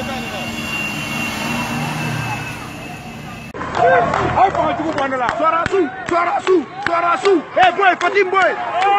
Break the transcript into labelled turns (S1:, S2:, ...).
S1: Ay, fanga jugu bwana la. Sorasu. Eh boy, Fatim boy.